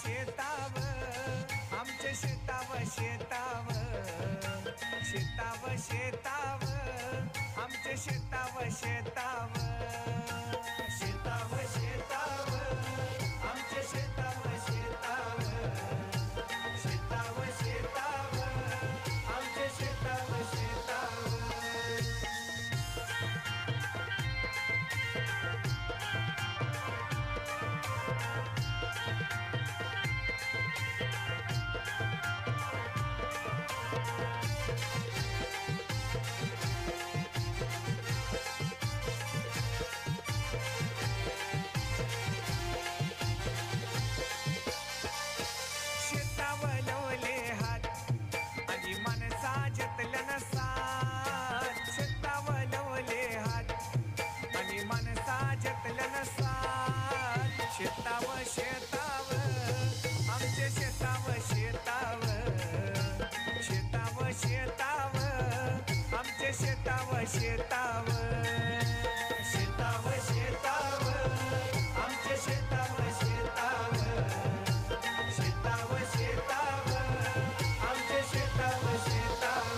शेताव आमचे शेताव शेताव शेताव शेताव आमचे शेताव शेताव शेताव शेताव आमचे शेताव शेताव शेताव शेताव आमचे शेताव शेताव शेतावलवले हात आणि मनसा जतलं नसात शेतावलवले हात आणि मनसा जतलं नसात शेताव शेताव आमचे शेताव शेताव शेताव शेताव आमचे शेताव शेताव शेताव शेताव आमचे शेताव शेताव शेताव शेताव आमचे शेताव शेताव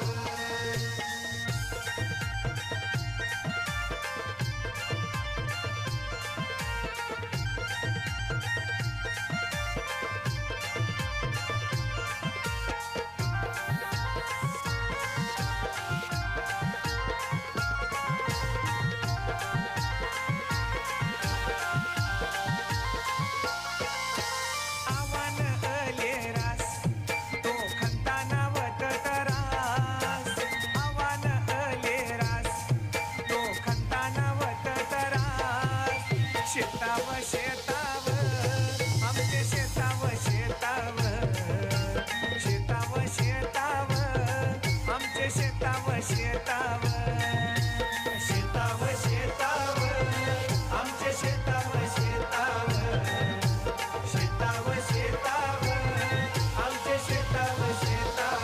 आव्हान अले रास तो खंताना वत तरास आव्हान अले रास तो खंताना वत तरास शेताव शेताव आमचे शेताव शेताव शेताव शेताव आमचे शेताव शेताव शेताव शेताव आमचे शेताव शेताव शेताव शेताव आमचे शेताव शेताव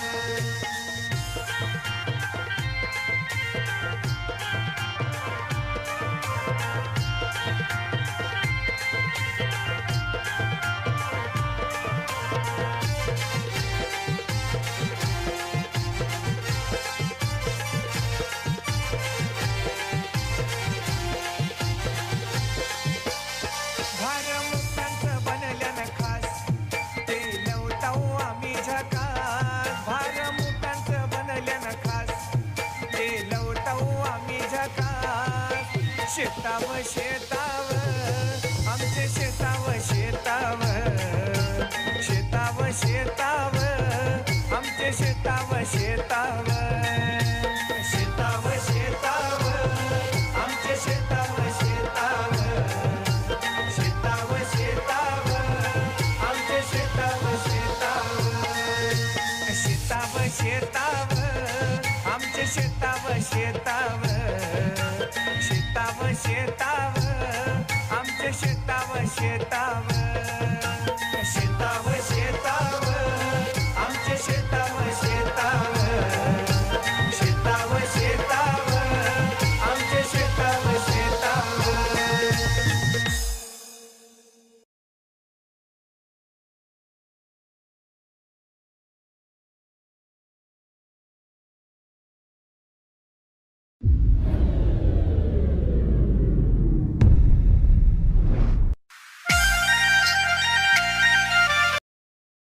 भारमुक्तांचं बनल्यानं खास ते लवटाऊ आम्ही झकास भारमुक्तांचं बनल्यानं खास ते लवटाऊ आम्ही झकास शेताव शेताव आमचे शेताव शेताव शेताव शेताव आमचे शेताव शेताव शेताव शेताव आमचे शेताव शेताव शेताव शेताव आमचे शेताव शेताव शेताव शेताव आमचे शेताव शेताव शेताव शेताव आमचे शेताव शेताव